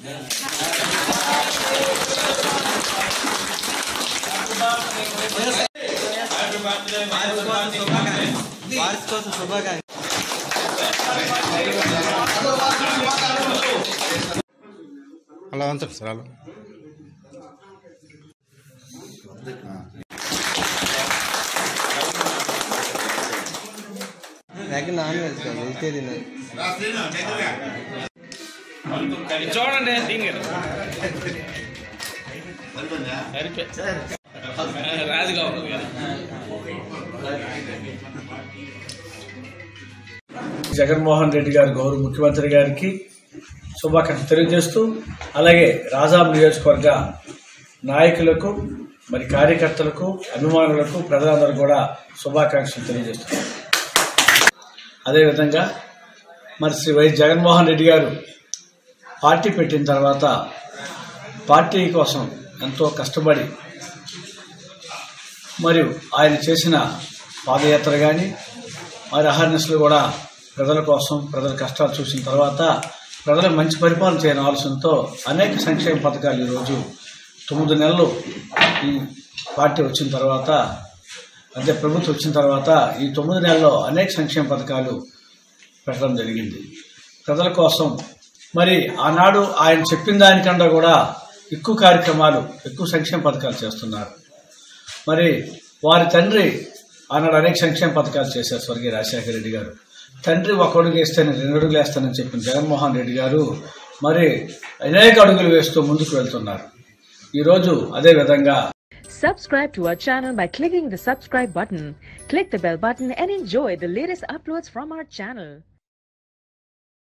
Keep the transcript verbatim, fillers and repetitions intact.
అలా ఉంచండి సార్. అలా నాన్ వెజ్ వెజిటేరియన్ చూడండి దీని రాజుగా జగన్మోహన్ రెడ్డి గారు గౌరవ ముఖ్యమంత్రి గారికి శుభాకాంక్షలు తెలియజేస్తూ, అలాగే రాజాం నియోజకవర్గ నాయకులకు, మరి కార్యకర్తలకు, అభిమానులకు, ప్రజలందరూ కూడా శుభాకాంక్షలు తెలియజేస్తున్నారు. అదేవిధంగా మరి శ్రీ వైఎస్ జగన్మోహన్ రెడ్డి గారు పార్టీ పెట్టిన తర్వాత పార్టీ కోసం ఎంతో కష్టపడి మరియు ఆయన చేసిన పాదయాత్ర కానీ మరి అహర్నిశలు కూడా ప్రజల కోసం, ప్రజల కష్టాలు చూసిన తర్వాత ప్రజలకు మంచి పరిపాలన చేయని ఆలోచనతో అనేక సంక్షేమ పథకాలు ఈరోజు తొమ్మిది నెలలు ఈ పార్టీ వచ్చిన తర్వాత, అంటే ప్రభుత్వం వచ్చిన తర్వాత ఈ తొమ్మిది నెలల్లో అనేక సంక్షేమ పథకాలు పెట్టడం జరిగింది ప్రజల కోసం. మరి ఆనాడు ఆయన చెప్పిన దానికన్నా కూడా ఎక్కువ కార్యక్రమాలు, ఎక్కువ సంక్షేమ పథకాలు చేస్తున్నారు. మరి వారి తండ్రి ఆనాడు అనేక సంక్షేమ పథకాలు చేశారు స్వర్గీయ రాజశేఖర రెడ్డి గారు. తండ్రి ఒక అడుగు వేస్తేనే రెండు అడుగులు వేస్తానని చెప్పిన జగన్మోహన్ రెడ్డి గారు మరి అనేక అడుగులు వేస్తూ ముందుకు వెళ్తున్నారు. ఈరోజు అదే విధంగా Subscribe to our channel by clicking the subscribe button. Click the bell button and enjoy the latest uploads from our channel.